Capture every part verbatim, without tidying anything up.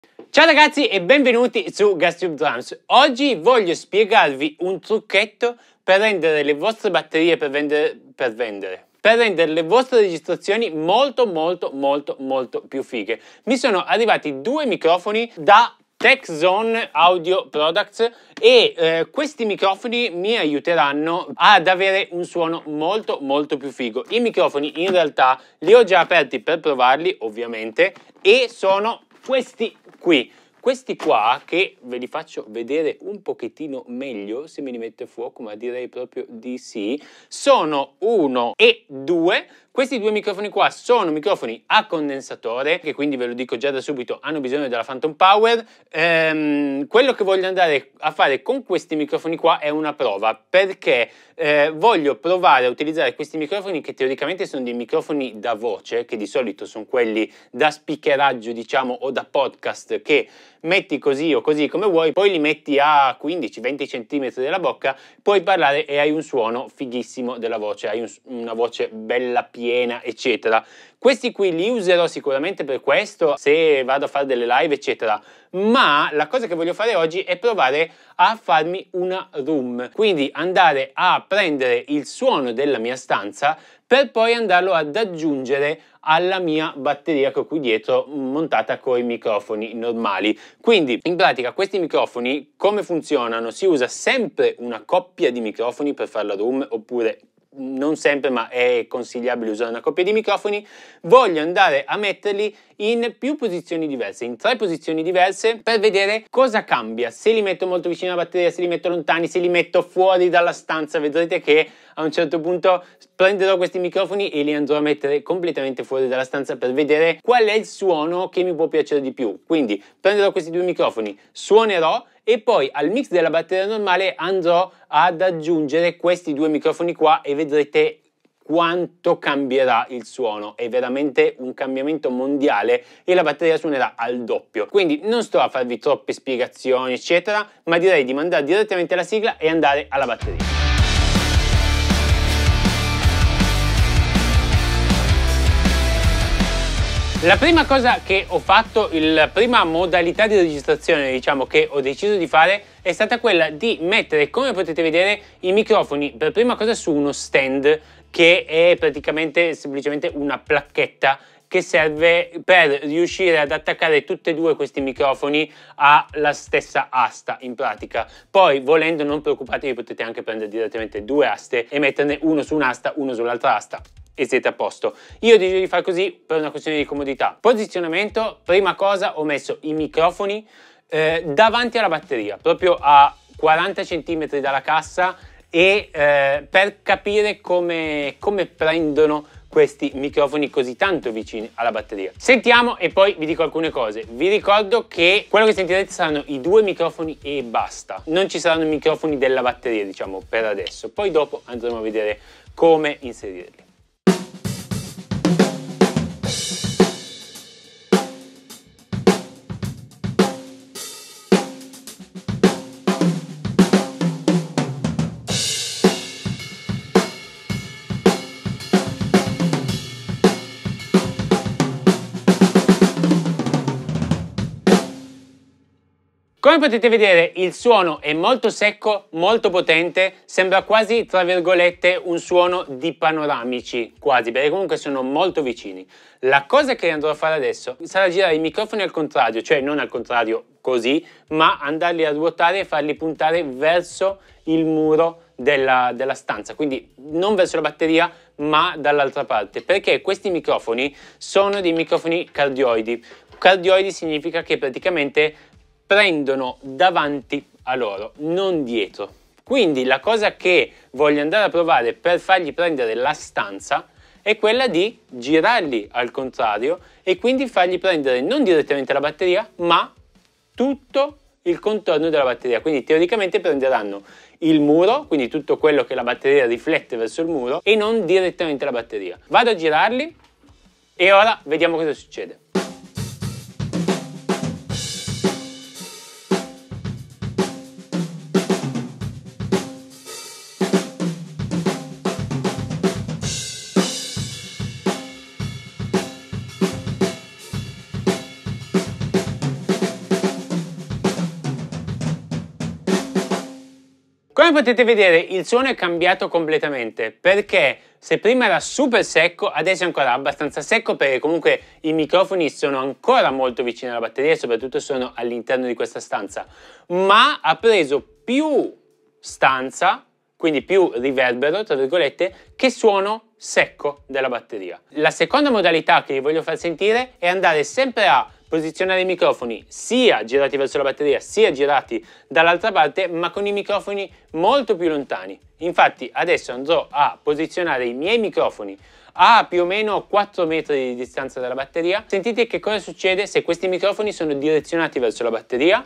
Ciao ragazzi e benvenuti su GasTube Drums. Oggi voglio spiegarvi un trucchetto per rendere le vostre batterie per vendere, per vendere, per rendere le vostre registrazioni molto molto molto molto più fighe. Mi sono arrivati due microfoni da TechZone Audio Products e eh, questi microfoni mi aiuteranno ad avere un suono molto molto più figo. I microfoni in realtà li ho già aperti per provarli ovviamente e sono questi qui. Questi qua, che ve li faccio vedere un pochettino meglio, se me li mette a fuoco, ma direi proprio di sì, sono uno e due. Questi due microfoni qua sono microfoni a condensatore, che quindi ve lo dico già da subito, hanno bisogno della Phantom Power. Ehm, quello che voglio andare a fare con questi microfoni qua è una prova, perché eh, voglio provare a utilizzare questi microfoni che teoricamente sono dei microfoni da voce, che di solito sono quelli da speakeraggio, diciamo, o da podcast, che metti così o così come vuoi, poi li metti a quindici venti centimetri dalla bocca, puoi parlare e hai un suono fighissimo della voce, hai un, una voce bella piena, eccetera. Questi qui li userò sicuramente per questo, se vado a fare delle live, eccetera. Ma la cosa che voglio fare oggi è provare a farmi una room, quindi andare a prendere il suono della mia stanza per poi andarlo ad aggiungere alla mia batteria che ho qui dietro montata con i microfoni normali. Quindi in pratica questi microfoni come funzionano? Si usa sempre una coppia di microfoni per fare la room, oppure non sempre, ma è consigliabile usare una coppia di microfoni. Voglio andare a metterli in più posizioni diverse, in tre posizioni diverse, per vedere cosa cambia, se li metto molto vicino alla batteria, se li metto lontani, se li metto fuori dalla stanza. Vedrete che a un certo punto prenderò questi microfoni e li andrò a mettere completamente fuori dalla stanza per vedere qual è il suono che mi può piacere di più. Quindi prenderò questi due microfoni, suonerò e poi al mix della batteria normale andrò ad aggiungere questi due microfoni qua e vedrete quanto cambierà il suono. È veramente un cambiamento mondiale e la batteria suonerà al doppio. Quindi non sto a farvi troppe spiegazioni eccetera, ma direi di mandare direttamente la sigla e andare alla batteria. La prima cosa che ho fatto, la prima modalità di registrazione, diciamo, che ho deciso di fare è stata quella di mettere, come potete vedere, i microfoni per prima cosa su uno stand, che è praticamente semplicemente una placchetta che serve per riuscire ad attaccare tutti e due questi microfoni alla stessa asta in pratica. Poi volendo non preoccupatevi, potete anche prendere direttamente due aste e metterne uno su un'asta, uno sull'altra asta e siete a posto. Io ho deciso di fare così per una questione di comodità. Posizionamento: prima cosa ho messo i microfoni eh, davanti alla batteria, proprio a quaranta centimetri dalla cassa, e eh, per capire come, come prendono questi microfoni così tanto vicini alla batteria. Sentiamo e poi vi dico alcune cose. Vi ricordo che quello che sentirete saranno i due microfoni e basta. Non ci saranno i microfoni della batteria, diciamo, per adesso. Poi dopo andremo a vedere come inserirli. Come potete vedere il suono è molto secco, molto potente, sembra quasi, tra virgolette, un suono di panoramici, quasi, perché comunque sono molto vicini. La cosa che andrò a fare adesso sarà girare i microfoni al contrario, cioè non al contrario così, ma andarli a ruotare e farli puntare verso il muro della, della stanza, quindi non verso la batteria, ma dall'altra parte, perché questi microfoni sono dei microfoni cardioidi. Cardioidi significa che praticamente prendono davanti a loro, non dietro. Quindi la cosa che voglio andare a provare per fargli prendere la stanza è quella di girarli al contrario e quindi fargli prendere non direttamente la batteria, ma tutto il contorno della batteria. Quindi teoricamente prenderanno il muro, quindi tutto quello che la batteria riflette verso il muro, e non direttamente la batteria. Vado a girarli e ora vediamo cosa succede. Come potete vedere il suono è cambiato completamente, perché se prima era super secco, adesso è ancora abbastanza secco, perché comunque i microfoni sono ancora molto vicini alla batteria e soprattutto sono all'interno di questa stanza, ma ha preso più stanza, quindi più riverbero, tra virgolette, che suono secco della batteria. La seconda modalità che vi voglio far sentire è andare sempre a posizionare i microfoni sia girati verso la batteria sia girati dall'altra parte, ma con i microfoni molto più lontani. Infatti adesso andrò a posizionare i miei microfoni a più o meno quattro metri di distanza dalla batteria. Sentite che cosa succede se questi microfoni sono direzionati verso la batteria.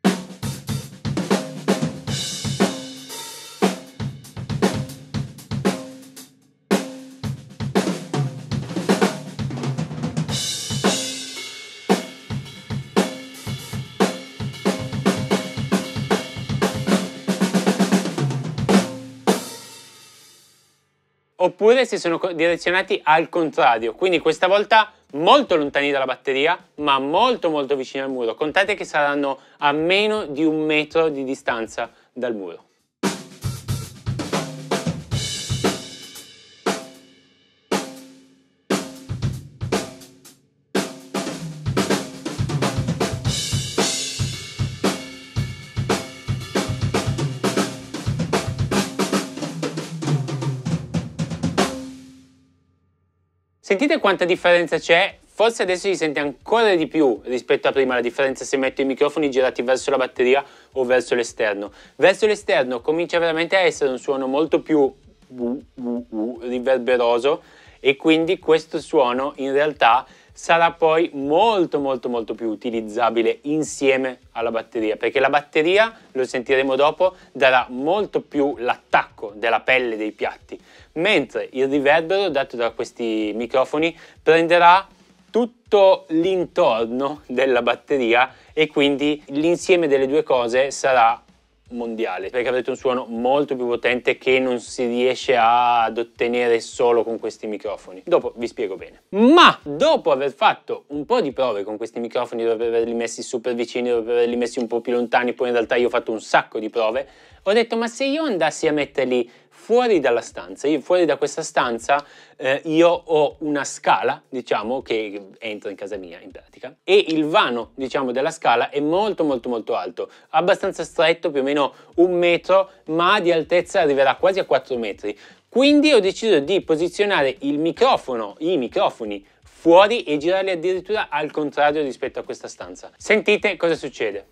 Oppure si sono direzionati al contrario, quindi questa volta molto lontani dalla batteria, ma molto molto vicini al muro. Contate che saranno a meno di un metro di distanza dal muro. Sentite quanta differenza c'è? Forse adesso si sente ancora di più rispetto a prima la differenza se metto i microfoni girati verso la batteria o verso l'esterno. Verso l'esterno comincia veramente a essere un suono molto più uh, uh, uh, riverberoso, e quindi questo suono in realtà sarà poi molto molto molto più utilizzabile insieme alla batteria, perché la batteria, lo sentiremo dopo, darà molto più l'attacco della pelle dei piatti, mentre il riverbero dato da questi microfoni prenderà tutto l'intorno della batteria e quindi l'insieme delle due cose sarà mondiale, perché avrete un suono molto più potente che non si riesce ad ottenere solo con questi microfoni. Dopo vi spiego bene. Ma dopo aver fatto un po' di prove con questi microfoni, dopo averli messi super vicini, dopo averli messi un po' più lontani, poi in realtà io ho fatto un sacco di prove, ho detto: ma se io andassi a metterli fuori dalla stanza, io fuori da questa stanza eh, io ho una scala, diciamo, che entra in casa mia in pratica, e il vano, diciamo, della scala è molto molto molto alto, abbastanza stretto, più o meno un metro, ma di altezza arriverà quasi a quattro metri. Quindi ho deciso di posizionare il microfono, i microfoni fuori e girarli addirittura al contrario rispetto a questa stanza. Sentite cosa succede.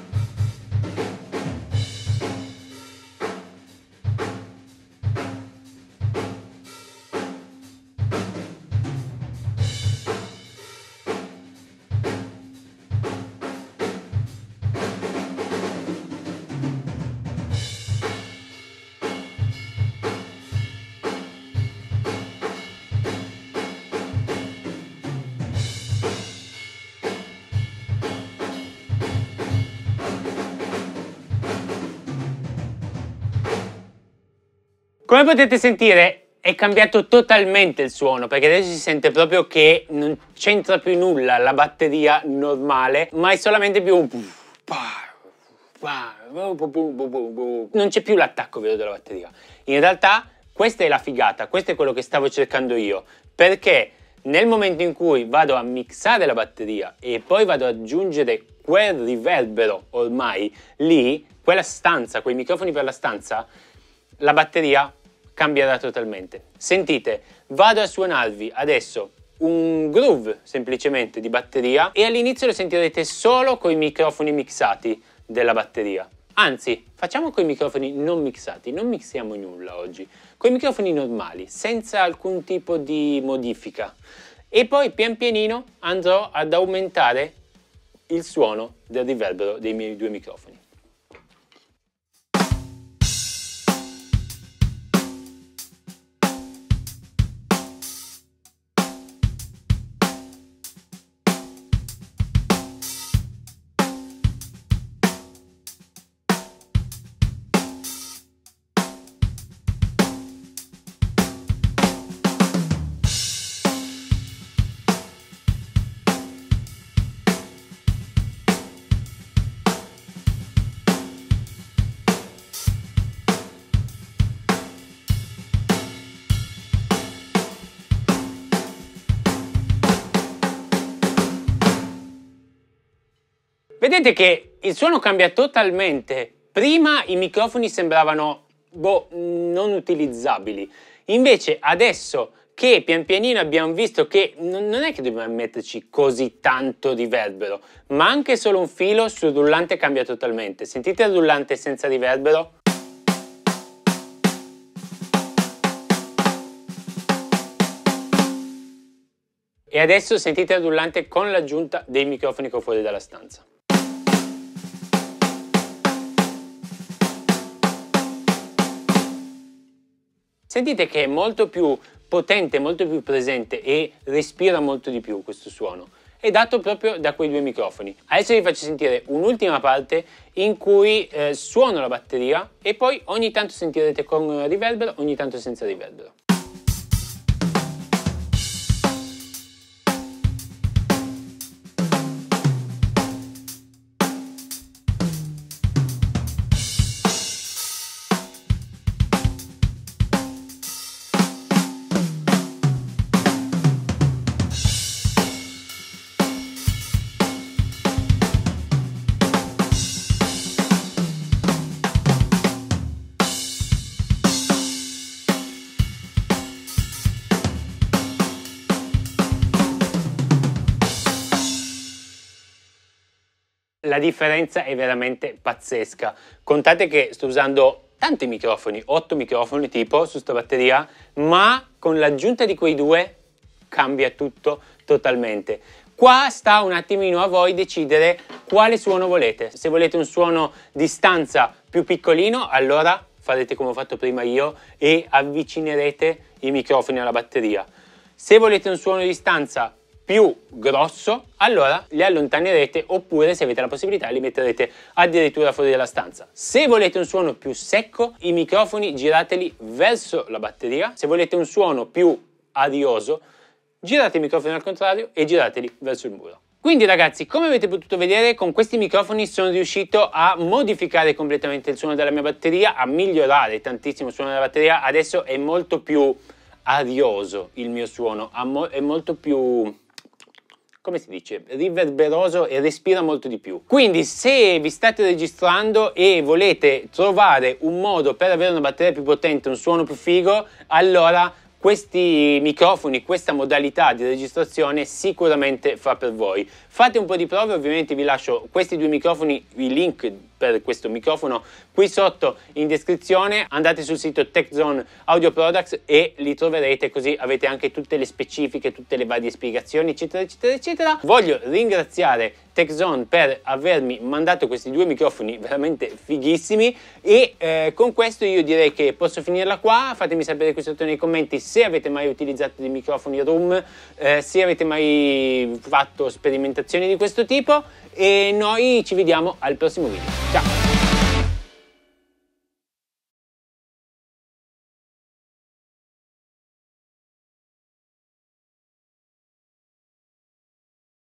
Come potete sentire è cambiato totalmente il suono, perché adesso si sente proprio che non c'entra più nulla la batteria normale, ma è solamente più un... non c'è più l'attacco vero della batteria. In realtà questa è la figata, questo è quello che stavo cercando io, perché nel momento in cui vado a mixare la batteria e poi vado ad aggiungere quel riverbero ormai lì, quella stanza, quei microfoni per la stanza, la batteria cambierà totalmente. Sentite, vado a suonarvi adesso un groove semplicemente di batteria e all'inizio lo sentirete solo con i microfoni mixati della batteria. Anzi, facciamo con i microfoni non mixati, non mixiamo nulla oggi, con i microfoni normali, senza alcun tipo di modifica. E poi pian pianino andrò ad aumentare il suono del riverbero dei miei due microfoni. Vedete che il suono cambia totalmente. Prima i microfoni sembravano boh, non utilizzabili, invece adesso che pian pianino abbiamo visto che non è che dobbiamo metterci così tanto riverbero, ma anche solo un filo sul rullante cambia totalmente. Sentite il rullante senza riverbero? E adesso sentite il rullante con l'aggiunta dei microfoni che ho fuori dalla stanza. Sentite che è molto più potente, molto più presente e respira molto di più questo suono. È dato proprio da quei due microfoni. Adesso vi faccio sentire un'ultima parte in cui eh, suono la batteria e poi ogni tanto sentirete con riverbero, ogni tanto senza riverbero. La differenza è veramente pazzesca. Contate che sto usando tanti microfoni, otto microfoni tipo su sta batteria, ma con l'aggiunta di quei due cambia tutto totalmente. Qua sta un attimino a voi decidere quale suono volete. Se volete un suono di stanza più piccolino, allora farete come ho fatto prima io e avvicinerete i microfoni alla batteria. Se volete un suono di stanza più grosso, allora li allontanerete, oppure se avete la possibilità li metterete addirittura fuori dalla stanza. Se volete un suono più secco, i microfoni girateli verso la batteria. Se volete un suono più arioso, girate i microfoni al contrario e girateli verso il muro. Quindi ragazzi, come avete potuto vedere, con questi microfoni sono riuscito a modificare completamente il suono della mia batteria, a migliorare tantissimo il suono della batteria. Adesso è molto più arioso il mio suono, è molto più, come si dice, riverberoso e respira molto di più. Quindi se vi state registrando e volete trovare un modo per avere una batteria più potente, un suono più figo, allora questi microfoni, questa modalità di registrazione sicuramente fa per voi. Fate un po' di prove, ovviamente vi lascio questi due microfoni, i link per questo microfono qui sotto in descrizione. Andate sul sito TechZone Audio Products e li troverete, così avete anche tutte le specifiche, tutte le varie spiegazioni, eccetera eccetera eccetera. Voglio ringraziare TechZone per avermi mandato questi due microfoni veramente fighissimi e eh, con questo io direi che posso finirla qua. Fatemi sapere qui sotto nei commenti se avete mai utilizzato dei microfoni room, eh, se avete mai fatto sperimentazioni di questo tipo, e noi ci vediamo al prossimo video. Ciao!